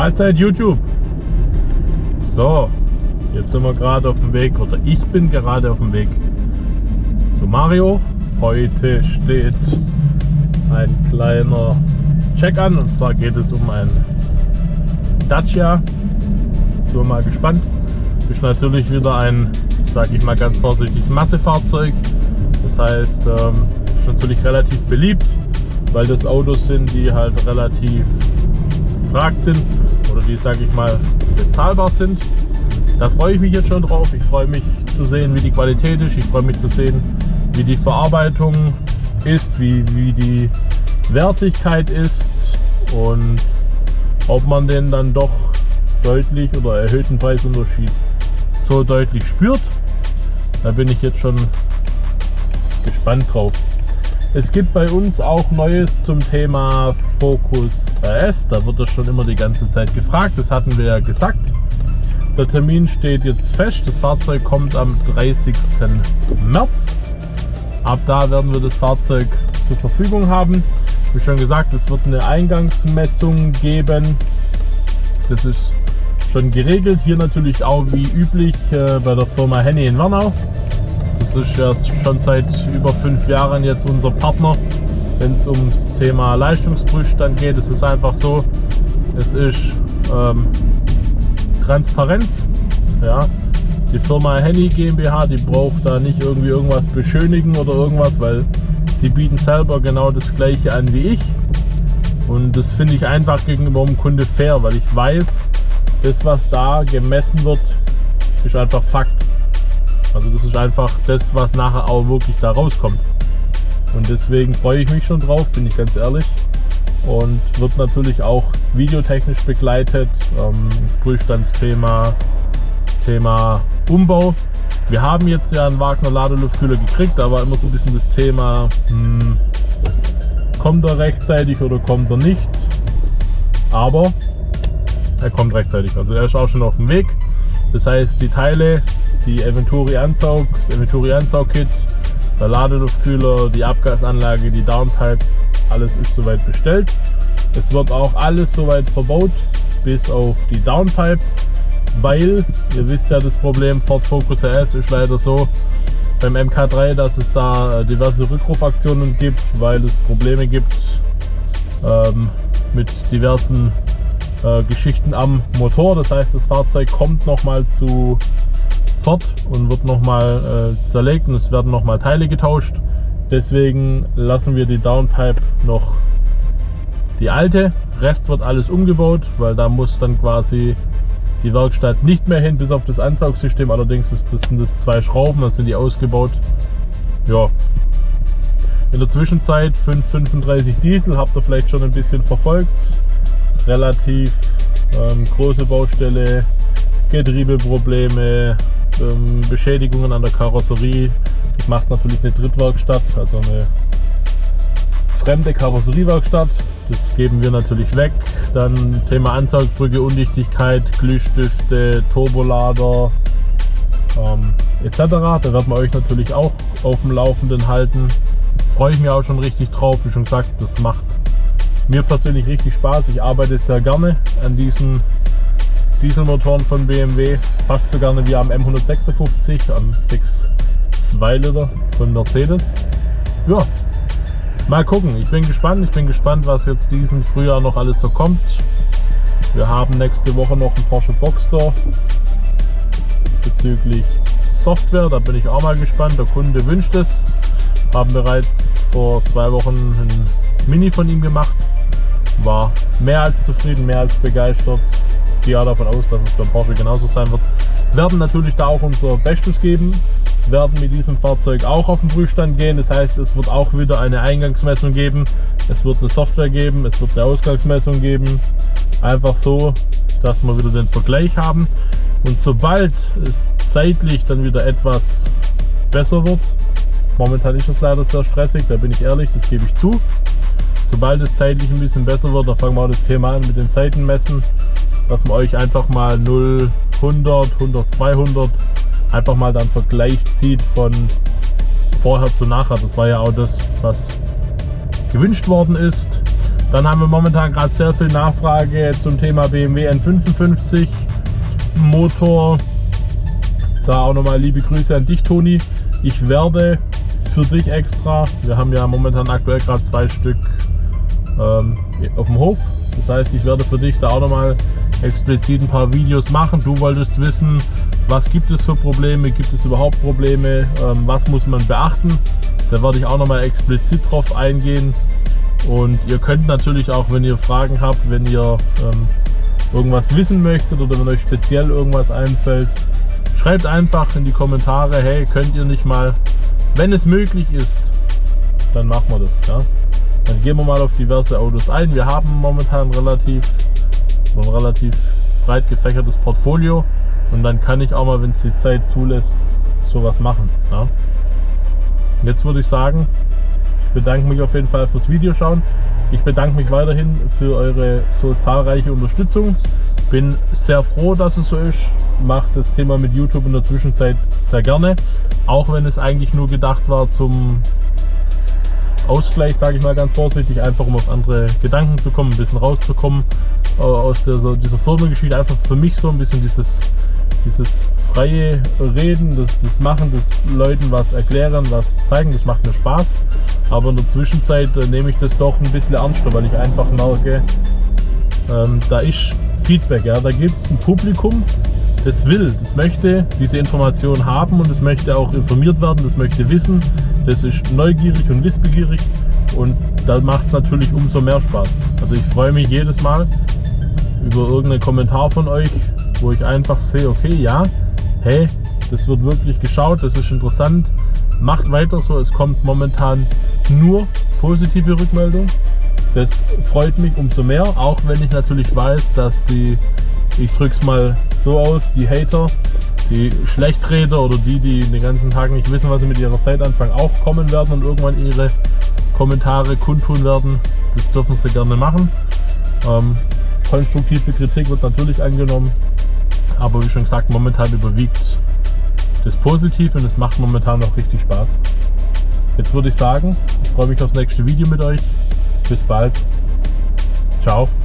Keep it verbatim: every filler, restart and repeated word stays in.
Mahlzeit YouTube. So, jetzt sind wir gerade auf dem Weg, oder ich bin gerade auf dem Weg zu Mario. Heute steht ein kleiner Check an, und zwar geht es um ein Dacia. So, mal gespannt. Ist natürlich wieder ein, sage ich mal ganz vorsichtig, Massefahrzeug. Das heißt, ähm, ist natürlich relativ beliebt, weil das Autos sind, die halt relativ gefragt sind oder die, sage ich mal, bezahlbar sind. Da freue ich mich jetzt schon drauf. Ich freue mich zu sehen, wie die Qualität ist. Ich freue mich zu sehen, wie die Verarbeitung ist, wie, wie die Wertigkeit ist und ob man den dann doch deutlich oder erhöhten Preisunterschied so deutlich spürt. Da bin ich jetzt schon gespannt drauf. Es gibt bei uns auch Neues zum Thema Focus R S. Da wird das schon immer die ganze Zeit gefragt. Das hatten wir ja gesagt. Der Termin steht jetzt fest. Das Fahrzeug kommt am dreißigsten März. Ab da werden wir das Fahrzeug zur Verfügung haben. Wie schon gesagt, es wird eine Eingangsmessung geben. Das ist schon geregelt. Hier natürlich auch wie üblich äh, bei der Firma Henny in Wernau. Das ist ja schon seit über fünf Jahren jetzt unser Partner, wenn es ums Thema Leistungsprüfstand geht. Es ist einfach so, es ist ähm, Transparenz. Ja. Die Firma Henny GmbH, die braucht da nicht irgendwie irgendwas beschönigen oder irgendwas, weil sie bieten selber genau das gleiche an wie ich. Und das finde ich einfach gegenüber dem Kunde fair, weil ich weiß, das, was da gemessen wird, ist einfach Fakt. Also das ist einfach das, was nachher auch wirklich da rauskommt. Und deswegen freue ich mich schon drauf, bin ich ganz ehrlich. Und wird natürlich auch videotechnisch begleitet. Ähm, Prüfstandsthema, Thema Umbau. Wir haben jetzt ja einen Wagner Ladeluftkühler gekriegt, da war immer so ein bisschen das Thema, hm, kommt er rechtzeitig oder kommt er nicht. Aber er kommt rechtzeitig, also er ist auch schon auf dem Weg. Das heißt, die Teile, die Eventuri Ansaug, das Eventuri Ansaugkit, der Ladeluftkühler, die Abgasanlage, die Downpipe, alles ist soweit bestellt. Es wird auch alles soweit verbaut, bis auf die Downpipe, weil, ihr wisst ja, das Problem Ford Focus R S ist leider so beim M K drei, dass es da diverse Rückrufaktionen gibt, weil es Probleme gibt ähm, mit diversen äh, Geschichten am Motor. Das heißt, das Fahrzeug kommt nochmal zu Ford und wird nochmal äh, zerlegt und es werden nochmal Teile getauscht. Deswegen lassen wir die Downpipe noch die alte. Rest wird alles umgebaut, weil da muss dann quasi die Werkstatt nicht mehr hin, bis auf das Ansaugsystem. Allerdings ist das, sind das zwei Schrauben, das sind die ausgebaut. Ja. In der Zwischenzeit fünf fünfunddreißig Diesel, habt ihr vielleicht schon ein bisschen verfolgt. Relativ ähm, große Baustelle, Getriebeprobleme, ähm, Beschädigungen an der Karosserie. Das macht natürlich eine Drittwerkstatt, also eine fremde Karosseriewerkstatt. Das geben wir natürlich weg. Dann Thema Ansaugbrücke, Undichtigkeit, Glühstifte, Turbolader ähm, et cetera. Da werden wir euch natürlich auch auf dem Laufenden halten. Freue ich mich auch schon richtig drauf. Wie schon gesagt, das macht mir persönlich richtig Spaß. Ich arbeite sehr gerne an diesen Dieselmotoren von B M W. Fast so gerne wie am M hundertsechsundfünfzig, am sechs Komma zwei Liter von Mercedes. Ja. Mal gucken, ich bin gespannt, ich bin gespannt, was jetzt diesen Frühjahr noch alles so kommt. Wir haben nächste Woche noch einen Porsche Boxster bezüglich Software, da bin ich auch mal gespannt, der Kunde wünscht es. Haben bereits vor zwei Wochen einen Mini von ihm gemacht, war mehr als zufrieden, mehr als begeistert. Ich gehe ja davon aus, dass es beim Porsche genauso sein wird. Werden natürlich da auch unser Bestes geben. Werden mit diesem Fahrzeug auch auf den Prüfstand gehen. Das heißt, es wird auch wieder eine Eingangsmessung geben, es wird eine Software geben, es wird eine Ausgangsmessung geben. Einfach so, dass wir wieder den Vergleich haben. Und sobald es zeitlich dann wieder etwas besser wird, momentan ist es leider sehr stressig, da bin ich ehrlich, das gebe ich zu. Sobald es zeitlich ein bisschen besser wird, da fangen wir auch das Thema an mit den Zeitenmessen, dass man euch einfach mal null, hundert, hundert, zweihundert einfach mal dann Vergleich zieht von vorher zu nachher. Das war ja auch das, was gewünscht worden ist. Dann haben wir momentan gerade sehr viel Nachfrage zum Thema B M W N fünfundfünfzig Motor. Da auch nochmal liebe Grüße an dich, Toni. Ich werde für dich extra, wir haben ja momentan aktuell gerade zwei Stück ähm, auf dem Hof. Das heißt, ich werde für dich da auch nochmal explizit ein paar Videos machen. Du wolltest wissen, was gibt es für Probleme, gibt es überhaupt Probleme, ähm, was muss man beachten. Da werde ich auch nochmal explizit drauf eingehen. Und ihr könnt natürlich auch, wenn ihr Fragen habt, wenn ihr ähm, irgendwas wissen möchtet oder wenn euch speziell irgendwas einfällt, schreibt einfach in die Kommentare, hey, könnt ihr nicht mal, wenn es möglich ist, dann machen wir das. Ja? Dann gehen wir mal auf diverse Autos ein. Wir haben momentan relativ, ein relativ breit gefächertes Portfolio und dann kann ich auch mal, wenn es die Zeit zulässt, sowas machen. Ja? Jetzt würde ich sagen, ich bedanke mich auf jeden Fall fürs Videoschauen. Ich bedanke mich weiterhin für eure so zahlreiche Unterstützung. Bin sehr froh, dass es so ist. Mache das Thema mit YouTube in der Zwischenzeit sehr gerne. Auch wenn es eigentlich nur gedacht war zum Ausgleich, sage ich mal ganz vorsichtig, einfach um auf andere Gedanken zu kommen, ein bisschen rauszukommen aus der, so, dieser Firmengeschichte. Einfach für mich so ein bisschen dieses, dieses freie Reden, das, das Machen, das Leuten was erklären, was zeigen, das macht mir Spaß. Aber in der Zwischenzeit äh, nehme ich das doch ein bisschen ernster, weil ich einfach merke, ähm, da ist Feedback. Ja? Da gibt es ein Publikum, das will, das möchte diese Information haben und das möchte auch informiert werden, das möchte wissen, das ist neugierig und wissbegierig und da macht es natürlich umso mehr Spaß. Also ich freue mich jedes Mal über irgendeinen Kommentar von euch, wo ich einfach sehe, okay, ja, hey, das wird wirklich geschaut, das ist interessant, macht weiter so, es kommt momentan nur positive Rückmeldung. Das freut mich umso mehr, auch wenn ich natürlich weiß, dass die, ich drücke es mal so aus, die Hater, die Schlechträder oder die, die den ganzen Tag nicht wissen, was sie mit ihrer Zeit anfangen, auch kommen werden und irgendwann ihre Kommentare kundtun werden. Das dürfen sie gerne machen. Ähm, konstruktive Kritik wird natürlich angenommen, aber wie schon gesagt, momentan überwiegt das Positive und es macht momentan auch richtig Spaß. Jetzt würde ich sagen, ich freue mich aufs nächste Video mit euch. Bis bald. Ciao.